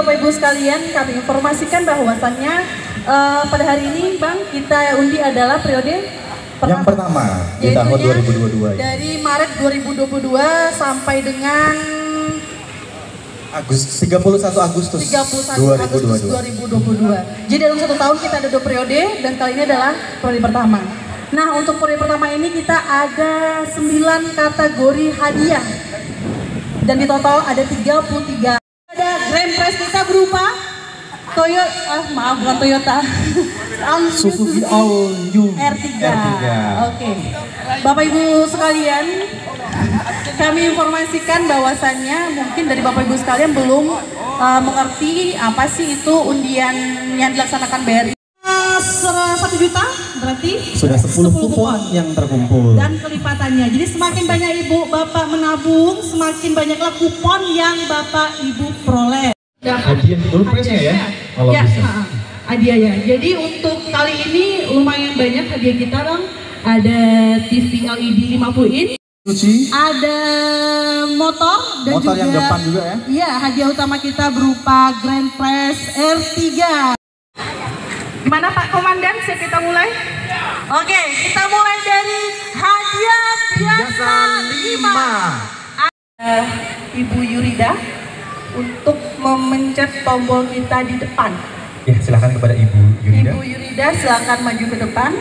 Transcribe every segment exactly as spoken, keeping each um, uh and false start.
Bapak Ibu sekalian, kami informasikan bahwasannya uh, pada hari ini Bang, kita undi adalah periode pertama, yang pertama di tahun dua ribu dua puluh dua. Dari Maret dua ribu dua puluh dua sampai dengan Agustus, tiga puluh satu Agustus dua ribu dua puluh dua. Jadi dalam satu tahun kita ada dua periode dan kali ini adalah periode pertama. Nah, untuk periode pertama ini kita ada sembilan kategori hadiah. Dan di total ada tiga puluh tiga. Ada grand prize kita berupa Toyota, ah, maaf bukan Toyota. Suzuki All-New R tiga. Oke. Bapak Ibu sekalian, kami informasikan bahwasannya mungkin dari Bapak Ibu sekalian belum uh, mengerti apa sih itu undian yang dilaksanakan B R I. Satu juta berarti sudah sepuluh kupon yang terkumpul dan kelipatannya. Jadi semakin banyak ibu bapak menabung, semakin banyaklah kupon yang bapak ibu peroleh. Hadiah dulu presnya ya, kalau ya, bisa. Hadiah ya. Jadi untuk kali ini lumayan banyak hadiah kita Bang. Ada T V L E D lima puluh inch, ada motor dan motor juga yang depan juga ya. Iya, hadiah utama kita berupa Grand Prize R tiga. Gimana Pak Komandan, siap kita mulai? Oke, kita mulai dari hadiah biasa lima. Uh, Ibu Yurida untuk memencet tombol kita di depan. Ya, silakan kepada Ibu Yurida. Ibu Yurida silakan maju ke depan.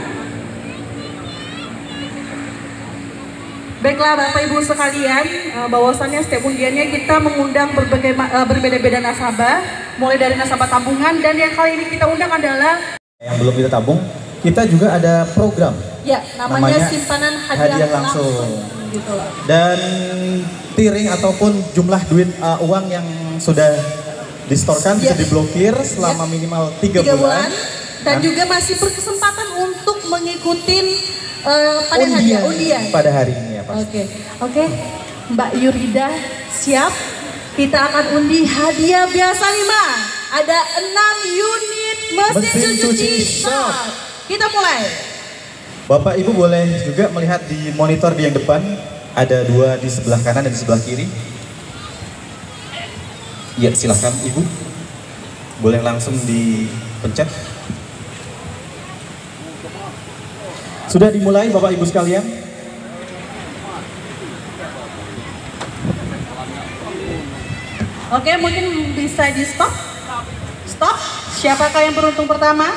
Baiklah Bapak Ibu sekalian, bahwasannya setiap undiannya kita mengundang berbagai berbeda-beda nasabah, mulai dari nasabah tabungan, dan yang kali ini kita undang adalah yang belum kita tabung. Kita juga ada program. Ya, namanya, namanya simpanan hadiah, hadiah langsung. langsung. Gitu. Dan tiring ataupun jumlah duit uh, uang yang sudah distorkan ya, bisa diblokir selama ya, minimal tiga bulan. bulan. Dan nah, juga masih berkesempatan untuk mengikuti Uh, pada undian, hari undian pada hari ini ya Pak. Oke, okay. oke, okay. Mbak Yurida siap. Kita akan undi hadiah biasa lima. Ada enam unit mesin, mesin cuci, cuci shop. Kita mulai. Bapak Ibu boleh juga melihat di monitor di yang depan. Ada dua di sebelah kanan dan di sebelah kiri. Ya silahkan Ibu. Boleh langsung dipencet. Sudah dimulai Bapak Ibu sekalian. Oke, mungkin bisa di stop. Stop. Siapakah yang beruntung pertama?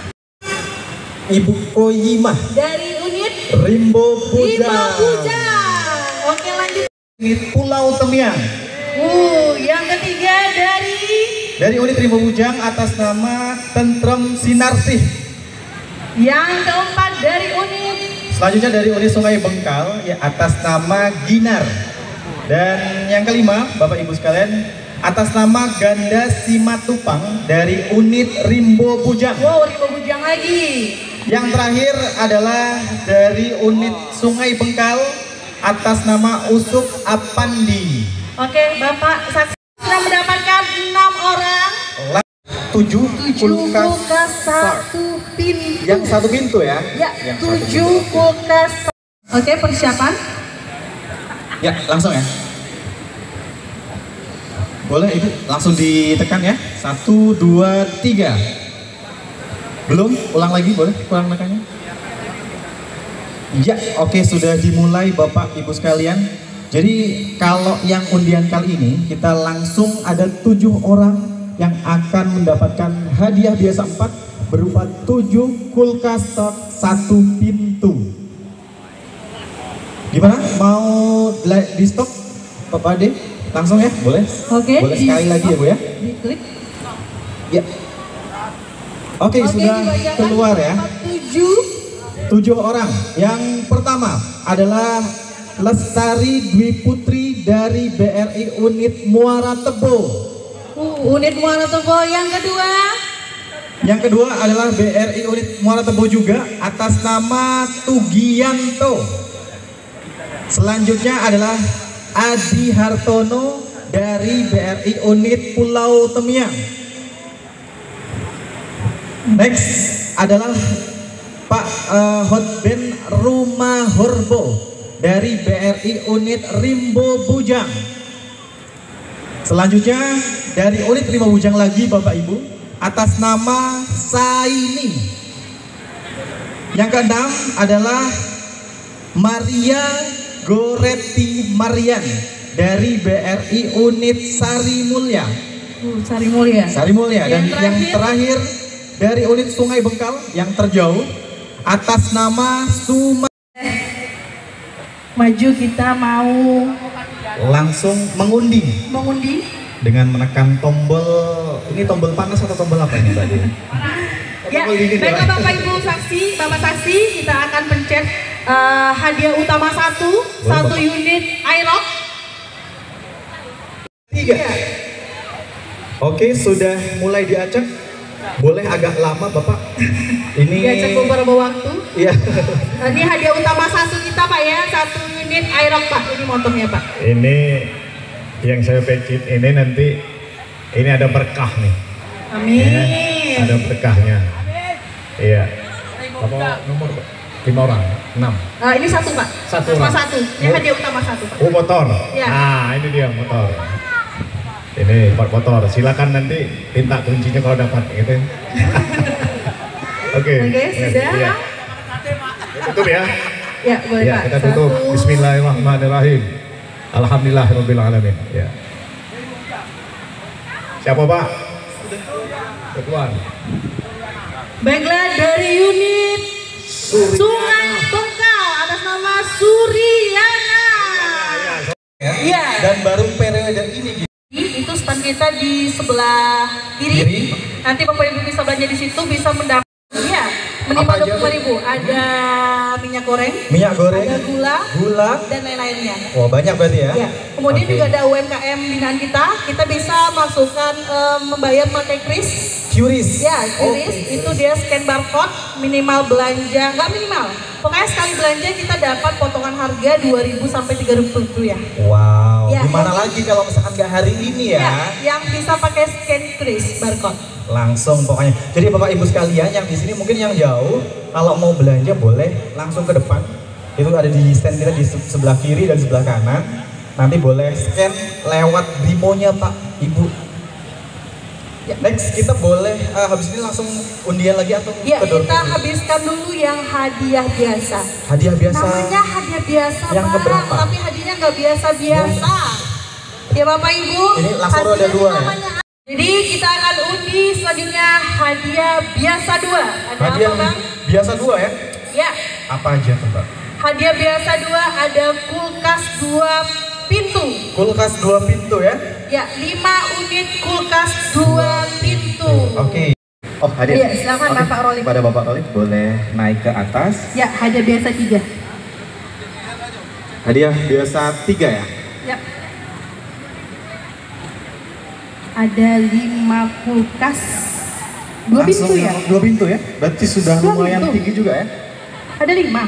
Ibu Koyimah dari unit Rimbo Bujang. Rimbo Bujang. Oke, lanjut. Unit Pulau Temiang. Uh, yang ketiga dari dari unit Rimbo Bujang atas nama Tentrem Sinarsih. Yang keempat dari unit selanjutnya dari unit Sungai Bengkal ya atas nama Ginar. Dan yang kelima Bapak Ibu sekalian atas nama Ganda Simatupang dari unit Rimbo Bujang. Wow, Rimbo Bujang lagi. Yang terakhir adalah dari unit Sungai Bengkal atas nama Usuk Apandi. Oke Bapak saksi sudah mendapatkan enam orang. Tujuh, tujuh kulkas satu pintu. Yang satu pintu ya? Ya, yang tujuh kulkas. Oke, persiapan. Ya, langsung ya. Boleh Ibu, langsung ditekan ya. Satu, dua, tiga. Belum? Ulang lagi boleh? Ulang tekannya. Ya, oke sudah dimulai Bapak Ibu sekalian. Jadi kalau yang undian kali ini kita langsung ada tujuh orang yang akan mendapatkan hadiah biasa empat berupa tujuh kulkas stok satu pintu. Gimana? Mau di stok Bapak Ade? Langsung ya? Boleh? Oke. Boleh sekali lagi ya Bu ya? Diklik. Ya. Oke, Oke sudah keluar ya. Tujuh. Tujuh orang. Yang pertama adalah Lestari Dwi Putri dari B R I unit Muara Tebo. Uh, unit Muara Tebo. Yang kedua Yang kedua adalah B R I unit Muara Tebo juga atas nama Tugianto. Selanjutnya adalah Adi Hartono dari B R I unit Pulau Temiang. Next adalah Pak uh, Hotben Rumah Horbo dari B R I unit Rimbo Bujang. Selanjutnya dari unit Rimbo Bujang lagi Bapak Ibu, atas nama Saini. Yang keenam adalah Maria Goretti Marian dari B R I unit Sari Mulya. Uh, Sari Mulya. Sari Mulya. Dan Yang yang terakhir, terakhir dari unit Sungai Bengkal yang terjauh atas nama Suma. Maju, kita mau Langsung mengundi mengundi dengan menekan tombol, ini tombol panas atau tombol apa ini tadi? ya. Baiklah Bapak Ibu saksi, Bapak saksi, kita akan pencet uh, hadiah utama satu, Boleh, satu Bapak. unit Aerox. Tiga. Oke, sudah mulai diacak. Boleh agak lama Bapak. Ini Diacak beberapa waktu. Iya. Nah, ini hadiah utama satu kita Pak ya, satu unit Aerox Pak. Ini motornya Pak. Ini yang saya pencet ini nanti ini ada berkah nih. Amin. Ya, ada berkahnya. Iya. Apa nomor lima orang? Enam. Uh, ini satu Pak. Satu Cuma orang. satu. Ini Oh. hadiah utama satu Pak. Oh, motor. Ya. Nah, ini dia motor. Ini part motor. Silakan nanti minta kuncinya kalau dapat gitu. Oke. Oke, sudah. Iya. Tutup ya. Ya, boleh Ya, Pak. kita tutup. Satu. Bismillahirrahmanirrahim. Alhamdulillahirabbil alamin. Ya. Siapa Pak? Ketuan. Baiklah, dari unit Sungai Bengkal atas nama Suryana. Iya. Dan baru periode ini gitu. Itu stand kita di sebelah kiri. Kiri. Nanti Bapak Ibu bisa belanja di situ, bisa mendapat ya minimal Apa aja, dua puluh ribu. Ada minyak goreng, Minyak goreng, ada gula, gula. dan lain-lainnya. Oh, banyak berarti ya? Ya. Kemudian Oke. juga ada U M K M binaan kita. Kita bisa masukkan em, membayar pakai kris. Qris. Ya, kris Oke. itu dia scan barcode, minimal belanja, nggak minimal. Pokoknya sekali belanja kita dapat potongan harga dua ribu sampai tiga ribu rupiah. Wow, Ya, gimana yang- lagi kalau misalkan nggak hari ini ya? Ya, yang bisa pakai scan kris barcode. Langsung pokoknya. Jadi Bapak Ibu sekalian yang di sini mungkin yang jauh, kalau mau belanja boleh langsung ke depan. Itu ada di stand kita di se- sebelah kiri dan sebelah kanan. Nanti boleh scan lewat Brimonya Pak Ibu. Ya. Next kita boleh eh, habis ini langsung undian lagi atau Ya, ke door kita to door? habiskan dulu yang hadiah biasa. Hadiah biasa. Namanya hadiah biasa, Yang Bang, keberapa? tapi hadiahnya nggak biasa-biasa. Ya Bapak Ibu. Ini langsung roda hadiahnya dua ya? namanya. Jadi kita akan undi selanjutnya hadiah biasa dua. Ada Hadiah apa Bang? biasa dua ya? Ya, Apa aja tuh Mbak? hadiah biasa dua ada kulkas dua pintu. Kulkas dua pintu ya? Ya, lima unit kulkas dua pintu. Oke. Oh, hadir. Iya, silakan Oke. Bapak Rolik. Pada Bapak Rolik boleh naik ke atas. Ya, hadiah biasa tiga. Hadiah biasa tiga ya? Ya. Ada lima kulkas dua Langsung pintu ya? Dua pintu ya? Berarti sudah Dua lumayan pintu. tinggi juga ya? Ada lima.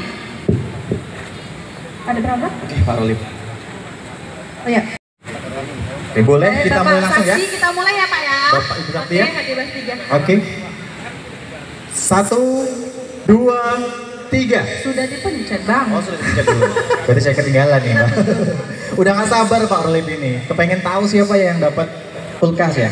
Ada berapa? Oke, Pak Rolik. Oh ya. Oke, boleh Eh, kita Bapak mulai langsung ya? saksi, kita mulai ya Pak ya. Bapak Ibu Sakti Oke, ya? hadiah biasa tiga. Oke. Satu, dua, tiga. Sudah dipencet Bang. Oh, sudah dipencet dulu. Berarti saya ketinggalan nih, Mbak. Udah gak sabar Pak Rolik ini. Kepengen tahu siapa yang dapat kulkas ya?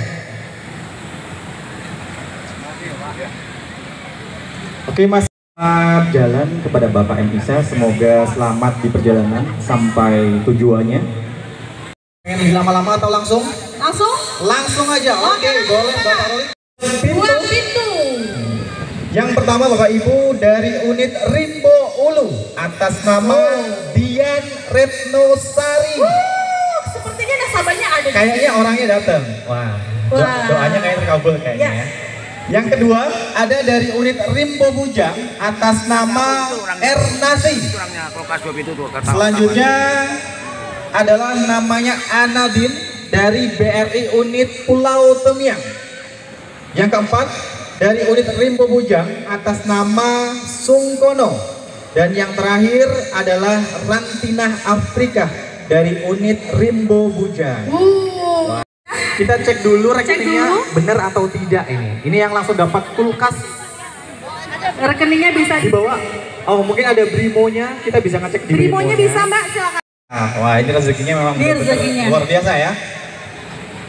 Oke Mas, selamat jalan kepada Bapak Enisa. Semoga selamat di perjalanan sampai tujuannya. Pengen lama-lama atau langsung? Langsung Langsung aja. Oke, boleh Bapak Rolik. dua pintu. Yang pertama Bapak Ibu dari unit Rimbo Ulu atas nama Dian Retnosari. Uh, sepertinya nasabahnya ada. di Kayaknya orangnya datang. Wah, do- Wah. doanya kayak terkabul kayaknya Ya. ya. Yang kedua ada dari unit Rimbo Bujang atas nama Ernasi. Selanjutnya adalah namanya Anadin dari B R I unit Pulau Temiang. Yang keempat dari unit Rimbo Bujang atas nama Sungkono. Dan yang terakhir adalah Rantinah Afrika dari unit Rimbo Bujang. Uh, Kita cek dulu rekeningnya dulu. benar atau tidak ini. Ini yang langsung dapat kulkas rekeningnya bisa di bawah. Oh, mungkin ada Brimonya, kita bisa ngecek di Brimonya bisa Mbak, silakan. Ah, wah, ini rezekinya memang Ini benar-benar rezekinya. luar biasa ya.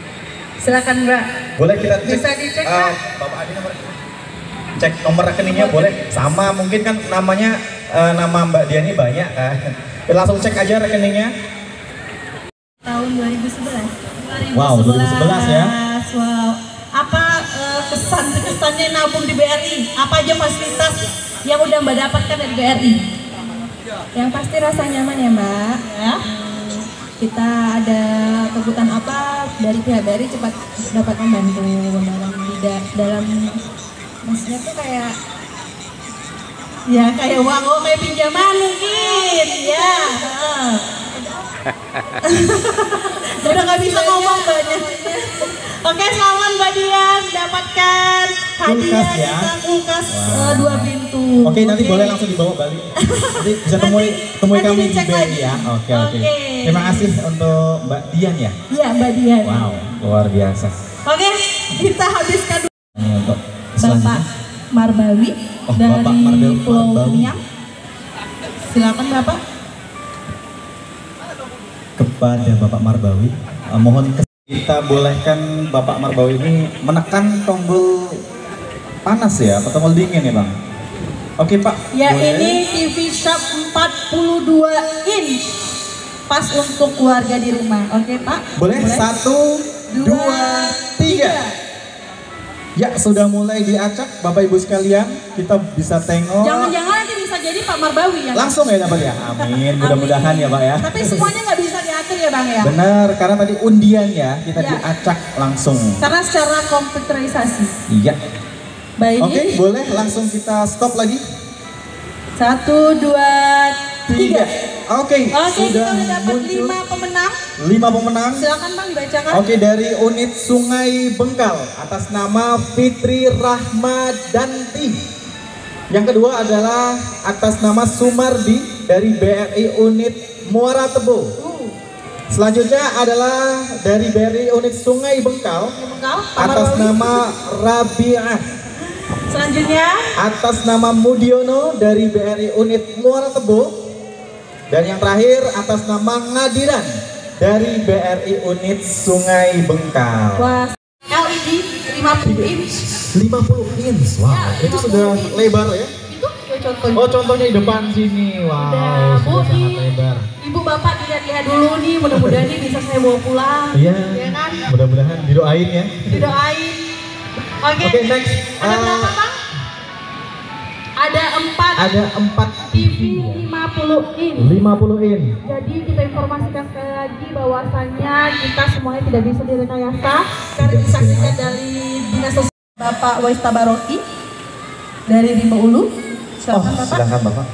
Silakan Mbak. Boleh kita cek? Bisa dicek uh, Pak. Bapak Adi nomor cek nomor rekeningnya boleh. Sama mungkin kan namanya uh, nama Mbak Diani banyak kan. Langsung cek aja rekeningnya. Tahun dua ribu sebelas. Wow, dua ribu sebelas ya. Wow. Apa uh, kesan kesannya nabung di B R I? Apa aja fasilitas yang udah Mbak dapatkan dari B R I? Yang pasti rasa nyaman ya Mbak. Ya. Kita ada kebutuhan apa dari pihak B R I cepat dapat membantu dalam tidak dalam maksudnya tuh kayak Ya kayak uang, oh kayak pinjaman mungkin, ya. Udah nggak bisa ngomong banyak. Oke, selamat Mbak Dian mendapatkan hadiah Kulkas ya? kita kulkas Wow. uh, dua pintu. Oke, nanti boleh langsung dibawa balik. Nanti bisa temui temui nanti kami di dicek B R I lagi. ya. Oke, oke. Oke. Terima kasih untuk Mbak Dian ya. Iya Mbak Dian. Wow, luar biasa. Oke, kita habiskan dulu Ini untuk Bapak selanjutnya. Marbawi Oh, dari Bapak Marbawi. Pulau Marbawi. Niang. Silakan Bapak. Kepada Bapak Marbawi, eh, mohon kes- kita bolehkan Bapak Marbawi ini menekan tombol panas ya, atau tombol dingin ya Bang? Oke Pak, Ya boleh? ini T V Shop empat puluh dua inch. Pas untuk keluarga di rumah. Oke Pak? Boleh? Satu, dua, tiga. Ya, sudah mulai diacak Bapak Ibu sekalian, kita bisa tengok. Jangan-jangan nanti bisa jadi Pak Marbawi ya? Langsung ya dapat ya? Amin, mudah-mudahan ya Pak ya. Tapi semuanya nggak bisa diatur ya Bang ya? Benar, karena tadi undian ya, kita Ya. diacak langsung. Karena secara komputerisasi. Iya. Baik. Oke, boleh langsung kita stop lagi. Satu, dua, tiga. Oke, Oke, sudah kita udah dapat muncul lima pemenang. lima pemenang. Silakan Bang dibacakan. Oke, dari unit Sungai Bengkal atas nama Fitri Rahmadanti. Yang kedua adalah atas nama Sumardi dari B R I unit Muara Tebo. Uh, Selanjutnya adalah dari B R I unit Sungai Bengkal Bengkal, Pak atas Marbawi. nama Rabi'ah. Selanjutnya Atas nama Mudiono dari B R I unit Muara Tebo. Dan yang terakhir atas nama Ngadiran dari B R I unit Sungai Bengkal. was L E D lima puluh inch. lima puluh inch, wow, Ya, itu lima sudah puluh inch. lebar ya? Itu ya contohnya. Oh, contohnya di depan sini, wow, Udah, Bu, sudah sangat nih. lebar. Ibu bapak lihat-lihat dulu nih, mudah-mudahan ini bisa saya bawa pulang. Iya, Ya kan? mudah-mudahan didoain ya. Didoain. Oke. Oke, next. Ada Uh, berapa Bang? Ada empat Ada empat T V lima puluh inch. lima puluh inch. Jadi kita informasikan sekali lagi bahwasannya kita semuanya tidak bisa direkayasa karena disaksikan dari Dinas Sosial Bapak Wais Tabaroki dari Rimba Ulu. Oh, Silakan Bapak. silakan Bapak.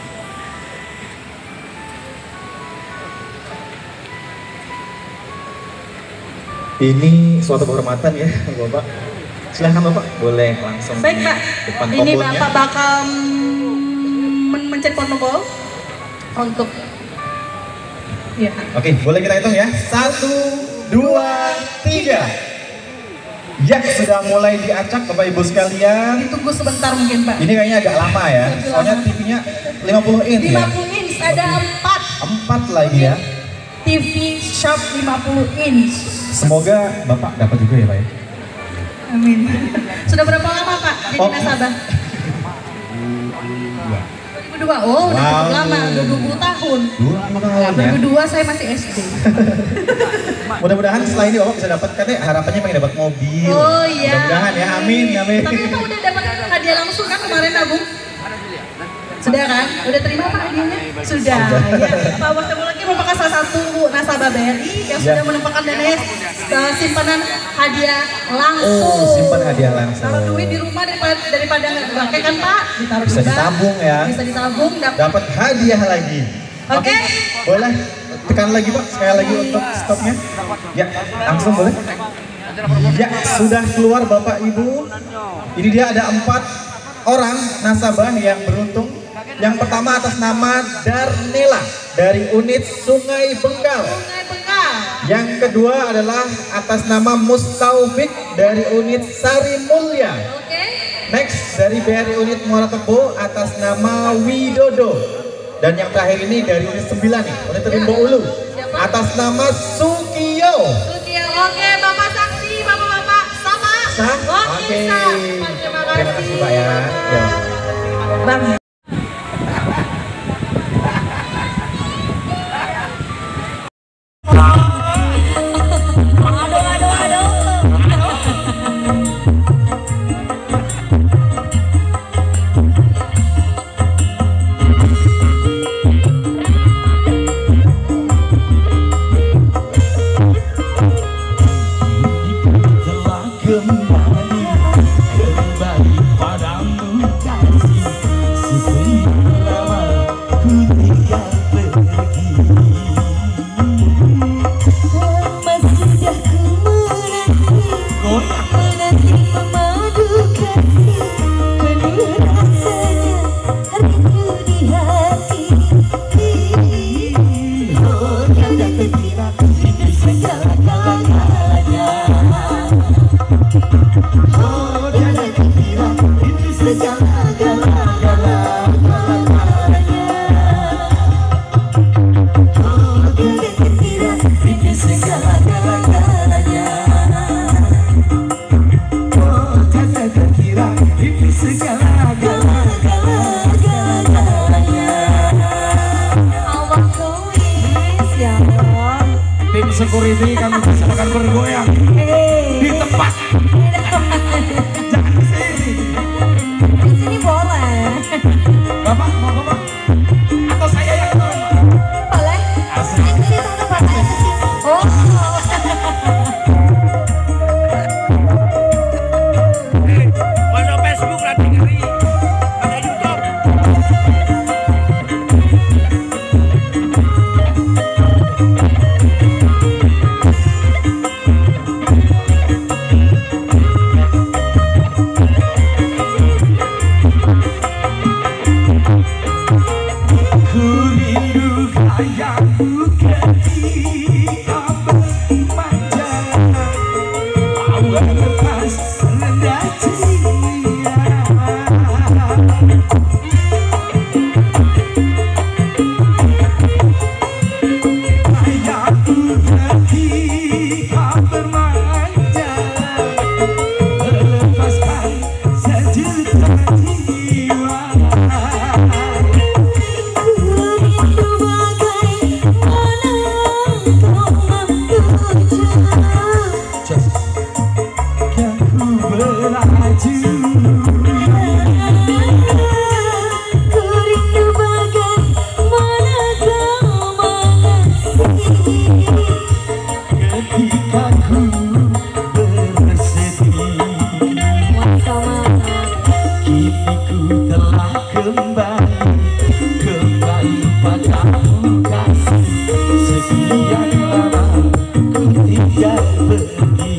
Ini suatu kehormatan ya, Bapak. Silahkan Bapak, boleh langsung Baik Pak, depan ini tombolnya. Bapak bakal men- mencet tombol untuk ya. Oke, boleh kita hitung ya. Satu, dua, tiga. Ya, sudah mulai diacak Bapak Ibu sekalian. Ditunggu sebentar mungkin Pak. Ini kayaknya agak lama ya, soalnya T V-nya lima puluh inch ya. lima puluh inch ada empat Empat lagi ya. T V Shop lima puluh inch. Semoga Bapak dapat juga ya Pak ya. Amin. Sudah berapa lama Pak jadi Oh. nasabah? dua ribu dua. Oh, udah Wow. cukup lama, udah dua puluh tahun. Dua lima tahun ya. dua ribu dua saya masih S D. Mudah-mudahan setelah ini Bapak bisa dapat, katanya harapannya pengen dapat mobil. Oh iya. Mudah-mudahan ya, amin, amin. Tapi Bapak udah dapat hadiah langsung kan kemarin nabung? Sudah kan? Udah terima Pak hadiahnya? Sudah. Ya. Pak Wakil lagi merupakan salah satu nasabah B R I yang Ya. sudah menumpahkan dananya uh, simpanan hadiah langsung. Oh, simpan hadiah langsung. Taruh duit di rumah daripada daripada nggak dipakai kan Pak? Ditaruh Bisa di bank. ditabung ya. Bisa ditabung. Dapat. Dapat hadiah lagi. Oke. Boleh tekan lagi Pak, sekali lagi untuk stopnya. Ya, langsung boleh. Ya, sudah keluar Bapak Ibu. Ini dia ada empat orang nasabah yang beruntung. Yang pertama atas nama Darnela dari unit Sungai Bengkal. Sungai Bengkal. Yang kedua adalah atas nama Mustaufik dari unit Sari Mulya. Oke. Next dari B R I unit Muara Tebo atas nama Widodo. Dan yang terakhir ini dari unit sembilan nih, unit Rimba Ulu. Siapa? Atas nama Sukiyo. Sukiyo. Oke, Bapak saksi Kah? Wah, Oke. bisa. Terima Terima kasih. kasih Pak ya. Ya. Bang. Aduh, aduh, aduh. Telah kembali, kembali padamu kasih. Sekian lama ku tinggal pergi. Lama sudah ku menanti, menanti memadu kasih. Penuh rasanya rindu di hati. Oh, tiada terkira ini segala-galanya. Oh, tiada terkira ini segala-galanya. Oh, tiada terkira ini segala-galanya. Oh, tiada terkira ini segala-galanya. Allah kuis ya Allah. Tim security kami silakan bergoyang di tempat. Jangan di sini. Di sini boleh. Bapak mau ngomong? Atau saya yang ngomong? Boleh. Asik. Di sini tempat aja sih. Oh. Masuk Facebook nanti ngeri. Ada YouTube. Ku rindu gayamu ketika bermanja. Awal lepas rendah ceria. Gayamu ketika bermanja. Melepaskan sejuta jiwa. Rindu bagaimana kau membuja. Kan ku beraju. Ku rindu bagaimana kau mengasihi. Ketika ku bersedih, kini ku telah kembali, kembali padamu kasih. Sekian lama ku tinggal pergi.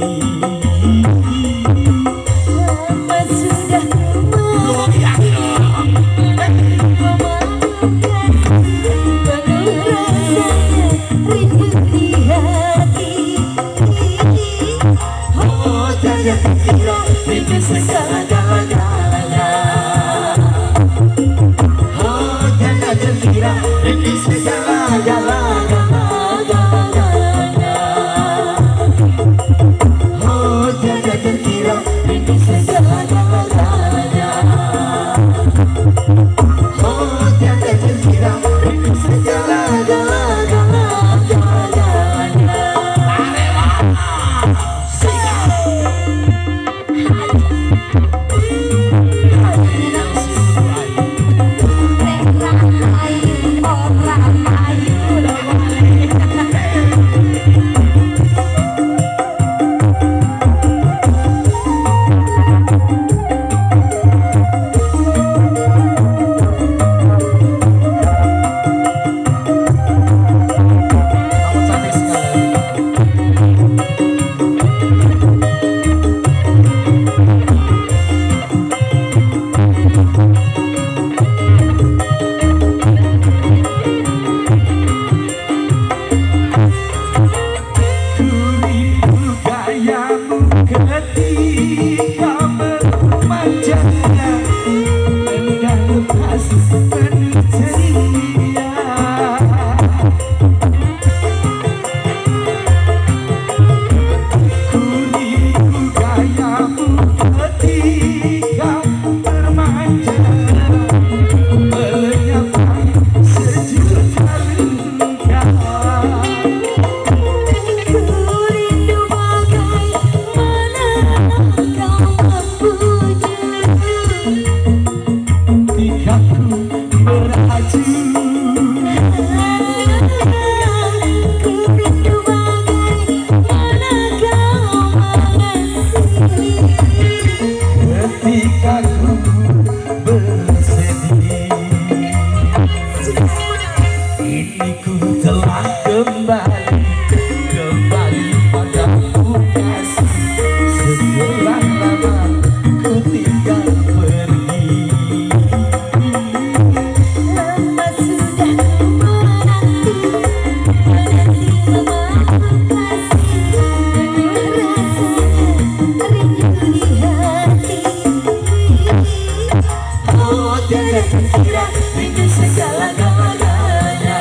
Lama sudah ku Goyang dong. memadu kasih. Penuh rasanya rindu di hati. Oh, tiada terkira ini segala-galanya. Oh, tiada terkira ini segala-galanya. Oh, tiada terkira ini segala-galanya. Oh, tiada terkira ini segala-galanya. Orang Ketika ku bersedih, ini ku telah kembali, kembali padamu kasih. Setelah lama ku tinggal pergi, Lama sudah ku menanti, menanti memaku kasih. Rasanya rindu di hati. Oh tiada terkira rindu segala-galanya.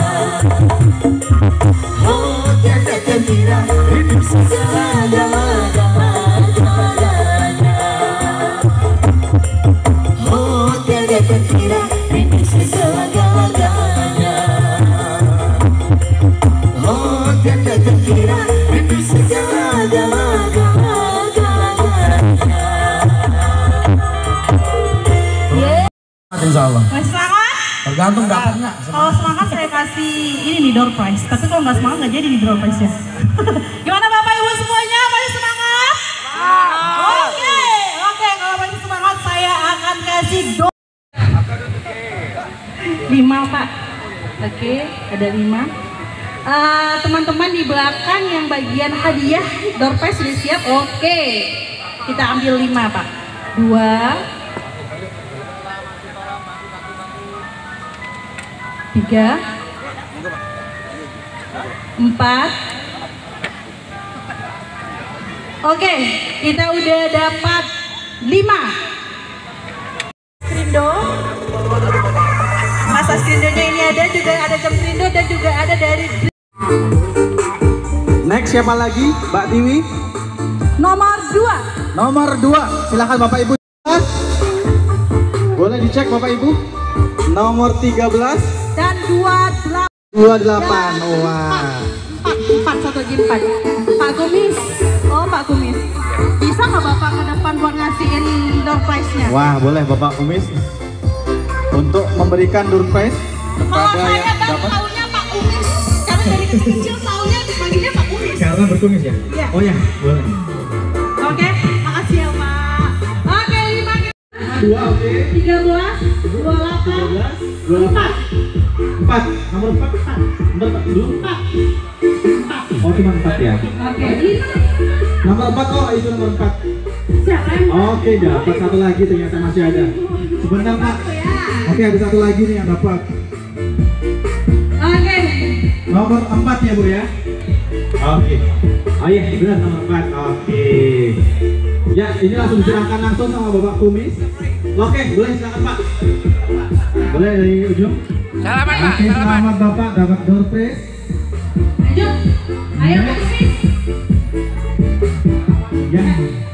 Oh tiada terkira rindu segala-galanya. Oh tiada terkira rindu segala-galanya. Oh tiada terkira rindu segala-galanya. insya Allah. Masih semangat? Tergantung dapatnya. Kalau semangat saya kasih ini nih door prize. Tapi kalau nggak semangat nggak jadi nih door prize ya. Gimana Bapak Ibu semuanya? Masih semangat? Oke, oke. Kalau masih semangat saya akan kasih door. Lima Pak. Oke, ada lima. Eh, teman-teman di belakang yang bagian hadiah door prize sudah siap? Oke, kita ambil lima Pak. Dua. Tiga, empat, oke, kita udah dapat lima. Skrindo, masa skrindonya ini ada, juga ada jam skrindo dan juga ada dari. Next siapa lagi? Mbak Tiwi? Nomor dua. Nomor dua, silakan Bapak Ibu. Boleh dicek Bapak Ibu? Nomor tiga belas Dan dua delapan. dua puluh delapan. Wah. Empat, empat, satu lagi empat. Pak Kumis, oh Pak Kumis, bisa nggak Bapak ke depan buat ngasihin door prize-nya? Wah, boleh Bapak Kumis untuk memberikan door prize Kalau kepada saya yang bang dapat. taunya Pak Kumis, karena dari kecil-kecil taunya dipanggilnya Pak Kumis. Karena berkumis ya? Iya. Oh ya, boleh. Oke, makasih ya Pak. Oke, lima, Dua, oke. tiga belas, dua puluh delapan, empat, Empat, nomor empat. Nomor empat dulu. empat, empat. Oh, cuma empat ya? Oke, lima. Nomor empat, oh itu nomor empat. Siapa yang Oke, dapat satu lagi ternyata masih ada. Sebentar Pak. ya? Oke, ada satu lagi nih yang dapat. Oke. Nomor empat ya Bu ya? Oke. Oh iya, benar nomor empat. Oke. Ya, ini langsung diserahkan langsung sama Bapak Kumis. Oke, boleh silakan Pak. Boleh dari ujung. Salaman Pak, Oke, salaman. selamat Bapak dapat door prize. Lanjut. Ayo Pak Kumis. Ya.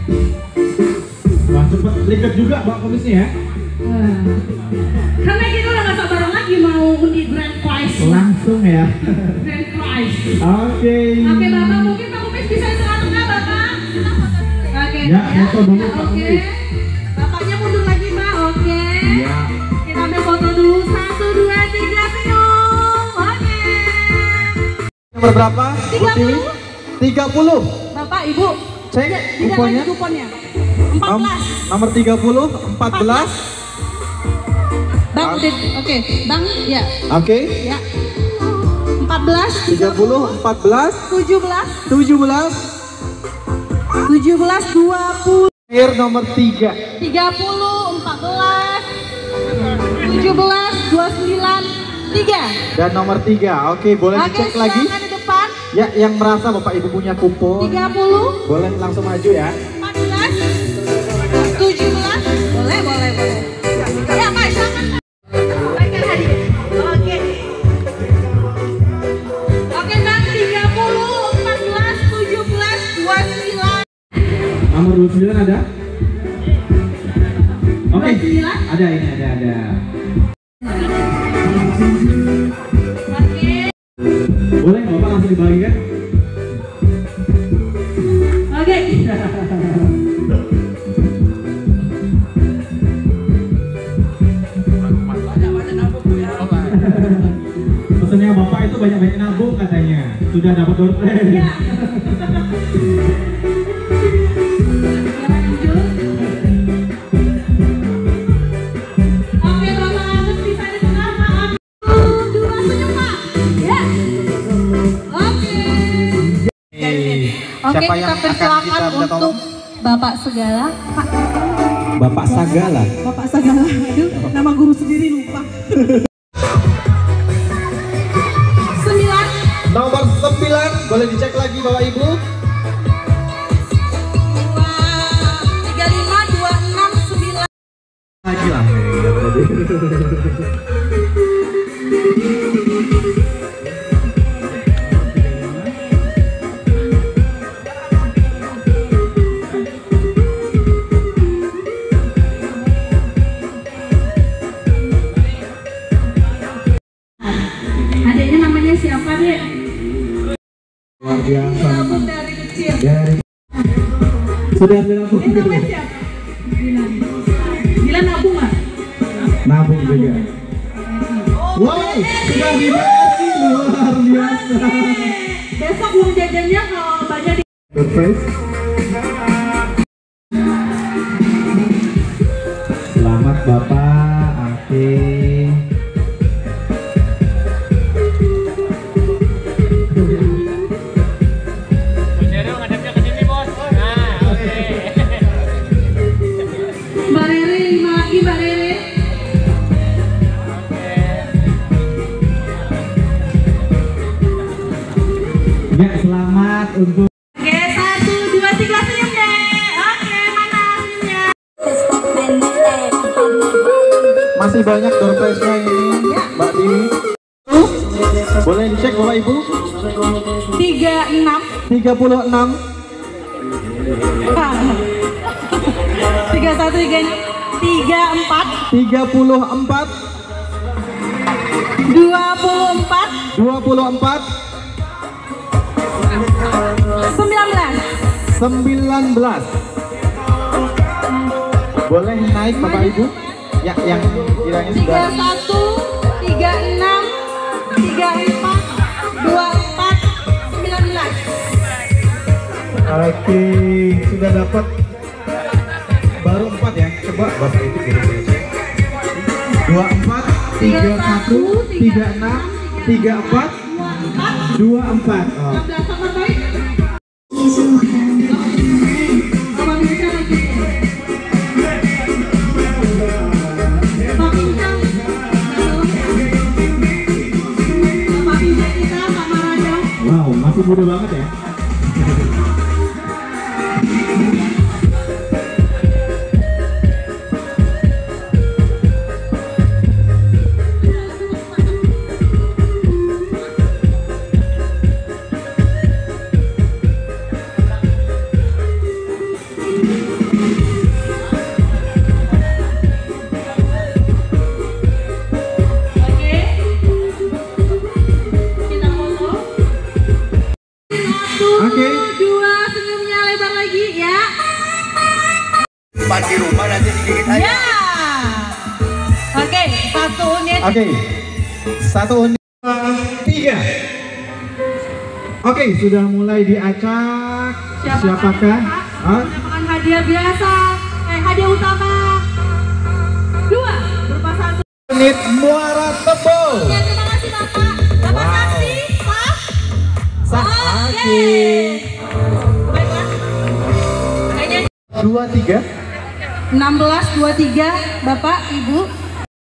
Wah, cepet ribet juga Bapak Kumisnya ya. Wah. Karena kita udah gak sabaran lagi mau undi grand prize. Langsung ya. Grand prize. Oke. Oke Bapak, mungkin Pak Kumis bisa istirahat nggak Bapak? Oke. Ya, foto dulu, Pak Oke. Kumis. Bapaknya mundur lagi Pak. Oke. Ya. Kita ambil foto dulu. Satu, dua, tiga, senyum. Oke. Nomor berapa? tiga puluh. tiga puluh. Bapak, Ibu. Cek Tidak kuponnya. lagi kuponnya. empat Nom- belas. Nomor tiga puluh, empat belas. Bang, udah. Oke. Bang, ya. Oke. Ya. empat belas. tiga puluh, empat belas, tujuh belas. tujuh belas. tujuh belas, dua puluh. Akhir nomor tiga. tiga puluh, empat belas, tujuh belas, dua puluh sembilan, tiga. Dan nomor tiga. Oke, boleh Oke, dicek lagi. silakan di depan. Ya, yang merasa Bapak Ibu punya kupon, tiga puluh, boleh langsung maju ya. empat belas, tujuh belas. Boleh, boleh, boleh. Ya, Pak, silakan. Baikkan hadiah. Oke. Oke, Bang, tiga puluh, empat belas, tujuh belas, dua puluh sembilan. Nomor dua puluh sembilan ada? Oke. dua puluh sembilan. Ada ini, ada, ada. Oke. Boleh Bapak langsung dibagikan? Oke. banyak-banyak nabung katanya. Sudah dapat door prize. Ya. Oke, Bapak Agus bisa di tengah, Pak. Dua senyum, Pak. Ya. Oke. Oke, Siapa kita yang akan persilakan kita minta untuk tolong? Bapak Segala, Pak. Bapak Sagala. Bapak Sagala, aduh, nama guru sendiri lupa. Sembilan. Nomor sembilan, boleh dicek lagi Bapak Ibu. Dua, tiga lima, dua enam, sembilan. Lagi lah. Adiknya namanya siapa, Dek? Luar biasa. Nabung dari kecil. Dari sudah nabung. Ini namanya siapa? Dilan. Dilan nabung nggak? Nabung juga. Wow, sudah di B R I, luar biasa. Besok uang jajannya kalau banyak di... Surprise. Selamat Bapak. Oke. Mbak Rere, lima lagi Mbak Rere. Ya, selamat untuk Oke, satu, dua, tiga, senyum deh. Oke, mana senyumnya? masih banyak door prize-nya ini, Mbak Dewi. Boleh dicek Bapak Ibu? Tiga, enam. tiga puluh enam. Tiga, satu, tiga, tiga, empat. tiga puluh empat. Dua puluh empat. dua puluh empat. Sembilan belas. sembilan belas. Boleh naik Bapak Ibu? Ya, yang kiranya Tiga, sudah. satu, tiga, enam, tiga, empat, dua, empat, sembilan belas. Oke, sudah dapat. Baru empat ya. Coba Bapak itu kira-kira. dua puluh empat, tiga puluh satu, tiga puluh enam, tiga puluh empat, dua puluh empat. Oh. enam belas sama baik. Apa bisa lagi? Pak Pincang. Pak Pincang kita sama Raja. Wow, masih muda banget ya. Oke. Kita foto. Satu, Oke. dua, senyumnya lebar lagi ya. Empat di rumah nanti digigit aja. Ya. Oke, satu unit. Oke, satu unit tiga. Oke, sudah mulai diacak. Siapakah? Hah? Mendapatkan hadiah biasa. Eh, hadiah utama. Dua, berupa satu. Unit Muara Tebo. Ya, terima kasih Bapak. Bapak saksi, Pak. Sah. Oke. Baiklah. Kayaknya Dua tiga. enam belas dua puluh tiga Bapak, Ibu.